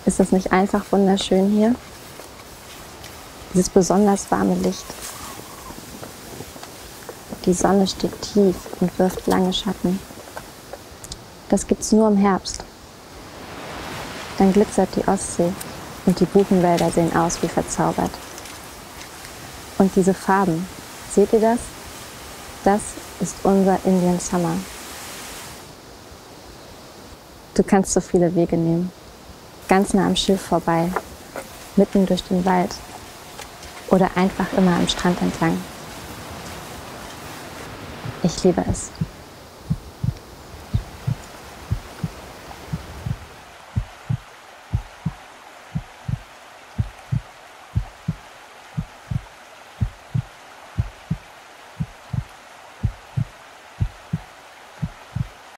Ist das nicht einfach wunderschön hier? Dieses besonders warme Licht. Die Sonne steht tief und wirft lange Schatten. Das gibt's nur im Herbst. Dann glitzert die Ostsee und die Buchenwälder sehen aus wie verzaubert. Und diese Farben, seht ihr das? Das ist unser Indian Summer. Du kannst so viele Wege nehmen. Ganz nah am Schiff vorbei, mitten durch den Wald oder einfach immer am Strand entlang. Ich liebe es.